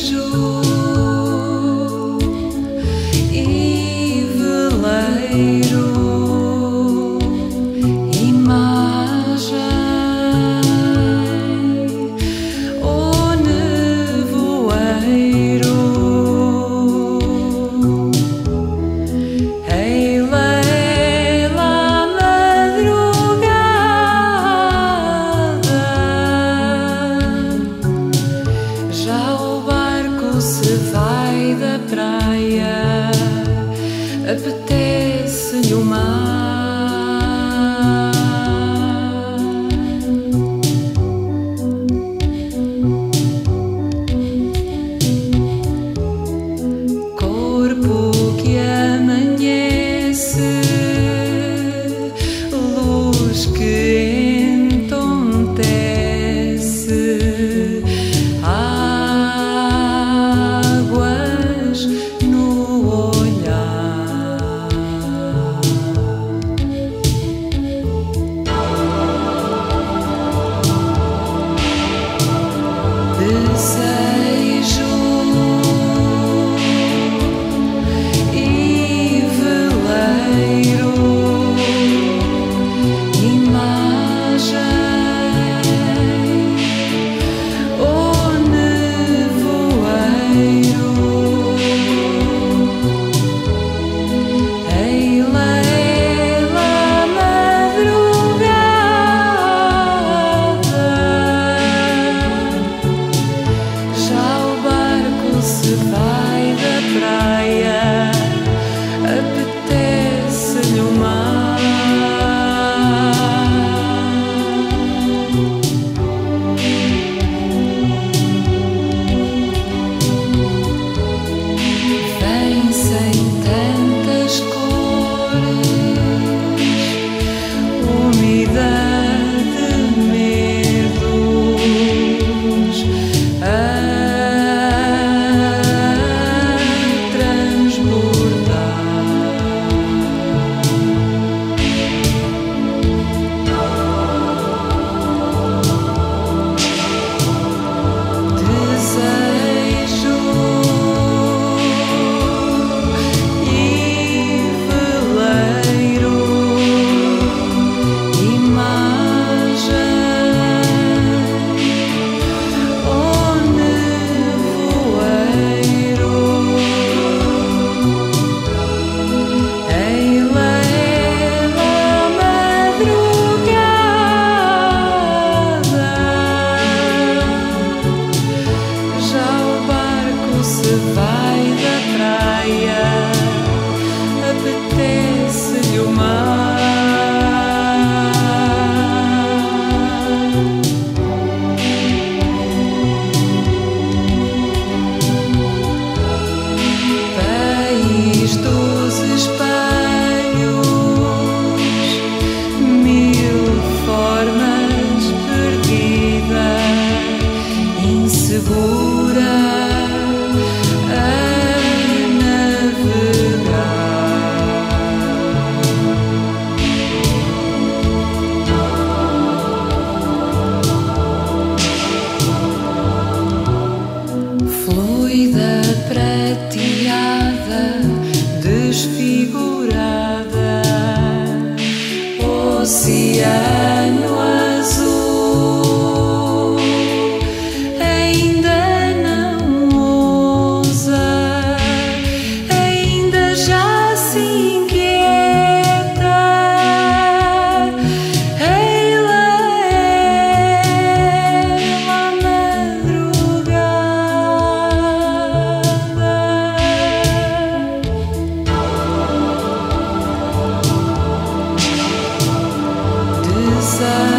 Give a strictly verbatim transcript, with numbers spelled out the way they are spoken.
e veleiro, imagem ou nevoeiro. Ei, Leila, madrugada, já o barco se vai da praia, apetece-lhe o mar. Corpo que amanhece, luz que entontece, águas no olhar. Desejo e veleiro, imagem ou nevoeiro. Ei, Leila, madrugada, já o barco se vai da praia, apetece-lhe o mar. Vem sem tantas cores, umidade, medos a transbordar. Desejo e veleiro, imagem ou nevoeiro. Ei, Leila, madrugada, já o barco se vai da praia, apetece-lhe o mar. País dos espelhos, mil formas perdida, insegura a navegar. Fluida, prateada, desfigurada, oceano azul, ainda não ousa, ainda já se inquieta. Ei, Leila, madrugada, desejo